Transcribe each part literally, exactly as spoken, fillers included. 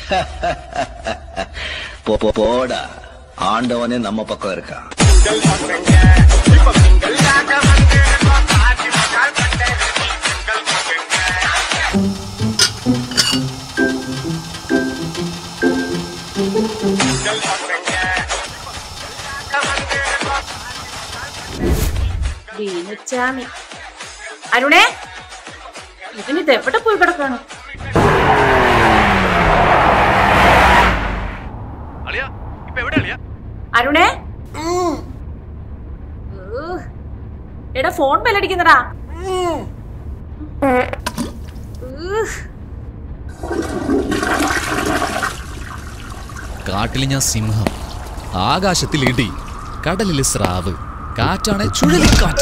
போடா ஆண்டவனே நம்ம பக்கம் இருக்கா. അരുണേ, ഇവനിത് എവിടെ പോയി കിടക്കാണ്? അരുണേ, എടാ ഫോൺ ബെല്ലടിക്കുന്നടാ. കാട്ടിൽ ഞാൻ സിംഹം, ആകാശത്തിൽ ഇടി, കടലിൽ സ്രാവ്, കാറ്റാണ് ചുഴലിക്കാറ്റ്.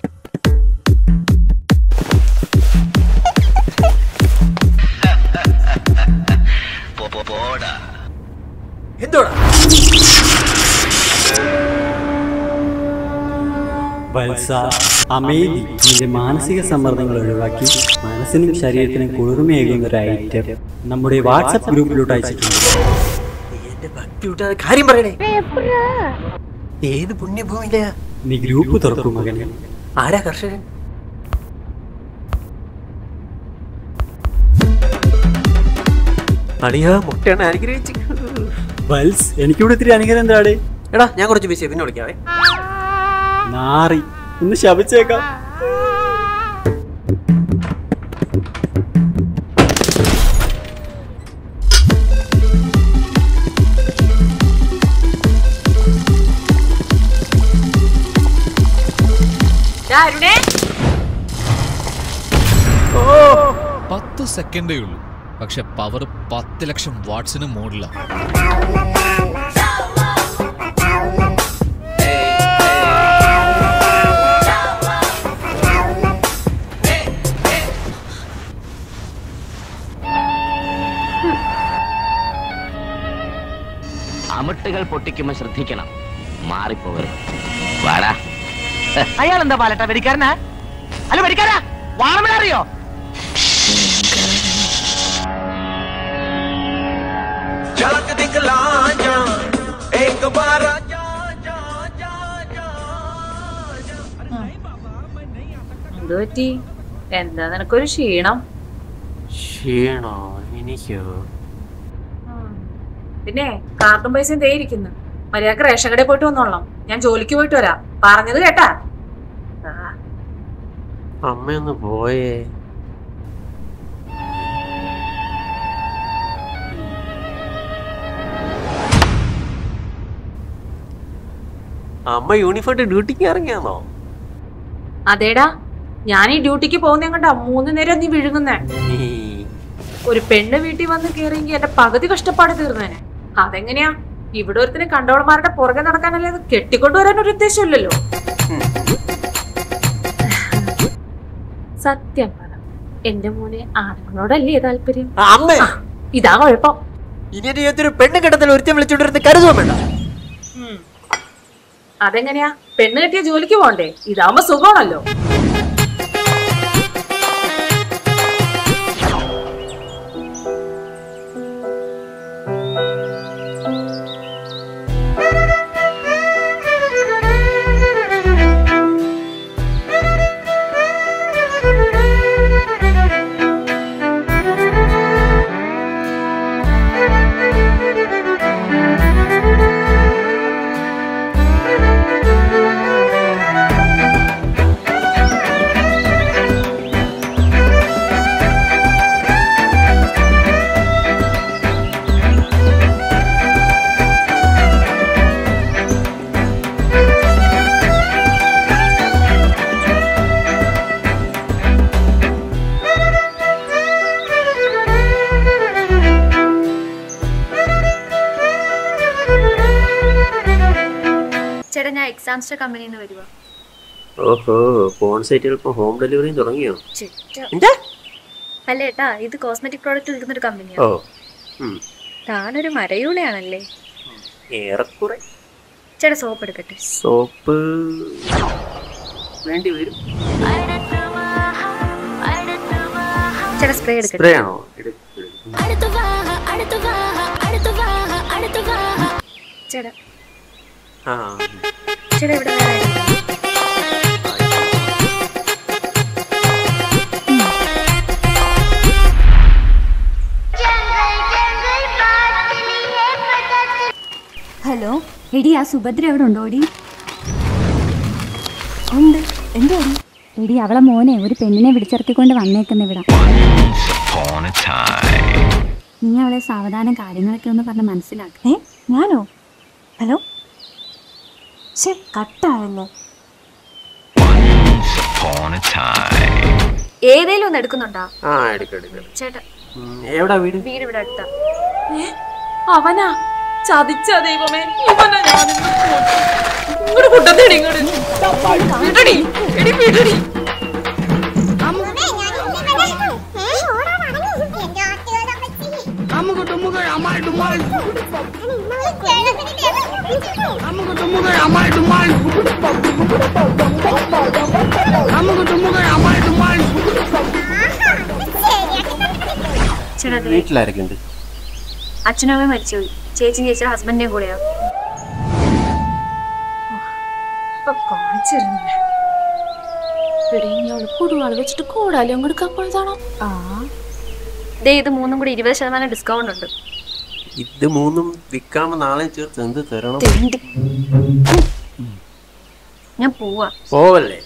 വത്സ, അമേദി നിന്റെ മാനസിക സമ്മർദ്ദങ്ങൾ ഒഴിവാക്കി മനസ്സിനും ശരീരത്തിനും കുളിർമയേകുന്ന ഒരു ഐറ്റം നമ്മുടെ വാട്സപ്പ് ഗ്രൂപ്പിലോട്ട് അയച്ചിട്ടുണ്ട്. കാര്യം പറയണേ. ഏത് പുണ്യഭൂമിയില നീ ഗ്രൂപ്പ് തുറക്കും മകനെ. ആരാ കർഷകൻ? അളിയാ, മുട്ടയാണ് അനുഗ്രഹിച്ചു. വത്സ്, എനിക്കിവിടെ ഇത്തിരി അനുഗ്രഹം എന്താടേ? എടാ, ഞാൻ കുറച്ച് ബിസി, പിന്നെ വിളിക്കാവേ. നാറി, ഒന്ന് ശപിച്ചേക്കാം. പത്ത് സെക്കൻഡേ ഉള്ളൂ, പക്ഷെ പവർ പത്ത് ലക്ഷം വാട്സിന് മോഡിലാണ്. അമിട്ടുകൾ പൊട്ടിക്കുമ്പോ ശ്രദ്ധിക്കണം, മാറിപ്പോകരുത്. വാടാ. അയാൾ എന്താ പാലട്ട വെടിക്കാരനാ? അല്ല വെടിക്കാരാ, വാറമല അറിയോ? എന്തുപറ്റി? എന്താ നിനക്കൊരു ക്ഷീണം? ക്ഷീണോ? എനിക്കോ? പിന്നെ കാർട്ടും പൈസയും തേയിരിക്കുന്നു. മര്യാദക്ക് റേഷൻ കടയിൽ പോയിട്ട് വന്നോളാം. ഞാൻ ജോലിക്ക് പോയിട്ട് വരാം. പറഞ്ഞത് കേട്ടാ? അമ്മയൊന്ന് പോയേ. അമ്മ യൂണിഫോം ഡ്യൂട്ടിക്ക് ഇറങ്ങിയാന്നോ? അതേടാ, ഞാൻ ഈ ഡ്യൂട്ടിക്ക് പോകുന്ന കണ്ടാ മൂന്ന് നേരം നീ വിഴുങ്ങുന്നേ. ഒരു പെണ്ണ് വീട്ടിൽ വന്ന് കേറിയെങ്കിൽ എന്റെ പകുതി കഷ്ടപ്പാട് തീർന്നേനെ. അതെങ്ങനെയാ? ഇവിടെ ഒരുത്തിന് കണ്ടവളമാരുടെ പുറകെ നടക്കാനല്ലേ അത് കെട്ടിക്കൊണ്ടുവരാൻ ഒരു ഉദ്ദേശമില്ലല്ലോ. സത്യം പറ, എന്റെ മോനെ ആണുങ്ങളോടല്ലേ താല്പര്യം? ഇതാ കുഴപ്പം. ഇനി ഒരു പെണ്ണ് കിട്ടത്തിൽ ഒരുത്തം വിളിച്ചോണ്ടിരുന്ന് കരുതുവാൻ വേണ്ട. അതെങ്ങനെയാ? പെണ്ണ് കെട്ടിയ ജോലിക്ക് പോണ്ടേ? ഇതാവുമ്പോ സുഖമാണല്ലോ. എക്സാംസ് കമ്പനിയിൽ നിന്ന് വരുവാ. ഓഹോ, ഫോൺ സൈറ്റിൽ ഇപ്പൊ ഹോം ഡെലിവറി തുടങ്ങിയോ? അല്ല ഏട്ടാ, ഇത് കോസ്മെറ്റിക് പ്രോഡക്റ്റ് വിൽക്കുന്ന ഒരു കമ്പനിയാണ്. ഓ, താനൊരു മരയൂളയാണല്ലേ? ഏറെക്കുറെ. ചേട്ടാ സോപ്പ് എടുക്കട്ടെ? സോപ്പ് വേണ്ടി വരും. ചേട്ടാ സ്പ്രേ എടുക്കട്ടെ? സ്പ്രേ ആണോ? ചേട്ടാ ആ ചേട്ടാ ഇവിടെ വേറെ ഹലോ എടി ആ സുഭദ്ര എവിടെ ഉണ്ടോ എടി ഉണ്ട് എന്തോ എടി അവളെ മോനെ ഒരു പെണ്ണിനെ വിളിച്ചിറക്കിക്കൊണ്ട് വന്നേക്കുന്ന ഇവിടെ നീ അവളെ സാവധാനം കാര്യങ്ങളൊക്കെ ഒന്ന് പറഞ്ഞ് മനസ്സിലാക്ക ഏ ഞാനോ ഹലോ ശേ കട്ടായല്ലോ ഏതേലും ഒന്ന് എടുക്കുന്നുണ്ടോ? ആ എടുക്കാം എടുക്കാം. ചേട്ടാ എവിടാ വീട്? വീട് ഇവിടെ അടുത്താ. അവനാ ചതിച്ച ദൈവമേ, ഇവനാ ഞാനിന്ന് ഇങ്ങോട്ട് കൂട്ടത്തേടി ഇങ്ങോട്ട് വിടടി എടി വിടടി. വീട്ടിലാരൊക്കെ ഉണ്ട്? അച്ഛനമ്മ മരിച്ചുപോയി. ചേച്ചി ചേച്ചിയുടെ ഹസ്ബൻഡിന്റെയും കൂടെയാ. കൊടുവാള് വെച്ചിട്ട് കൂടാലോ അങ്ങോട്ട് കപ്പോഴതാണോ? ആ ദേ ഇത് മൂന്നും കൂടി ഇരുപത് ശതമാനം ഡിസ്കൗണ്ട് ഉണ്ട്. ഇത് മൂന്നും വിൽക്കാമോ നാളെ ചേർത്ത് എന്ത് തരണം? ഞാൻ പോവാ. പോവല്ലേ?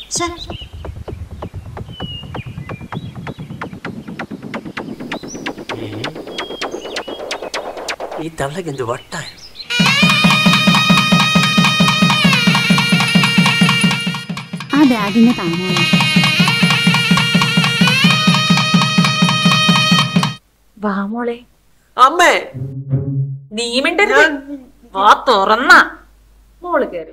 ഈ തള്ളക്ക് എന്ത് വട്ടായ? ആ ബാഗിന് താമോ വാ മോളെ. അമ്മേ നീ മിണ്ടരുത്, വാ തുറന്ന മോള് കേറി.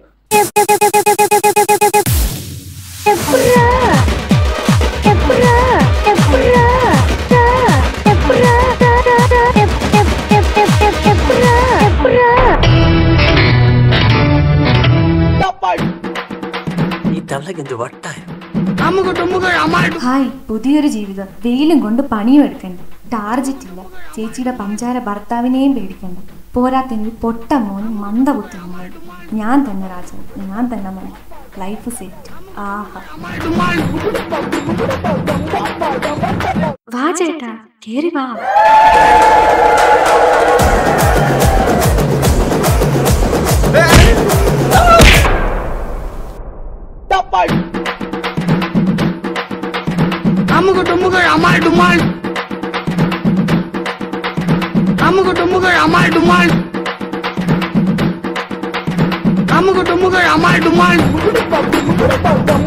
ഈ തള്ളക്ക് എന്ത് വട്ടായ? ഹായ്, പുതിയൊരു ജീവിതം. വെയിലും കൊണ്ട് പണിയും എടുക്കണ്ട, ടാർജറ്റ് ഇല്ല, ചേച്ചിയുടെ പഞ്ചാര ഭർത്താവിനെയും പേടിക്കണ്ട, പോരാത്തിന് പൊട്ട മോനും മന്ദബുദ്ധി മോനും. ഞാൻ തന്നെ രാജൻ, ഞാൻ തന്നെ മോൻ. Life set. ആഹാ, വാ ചേട്ടാ, കേറി വാ. I'm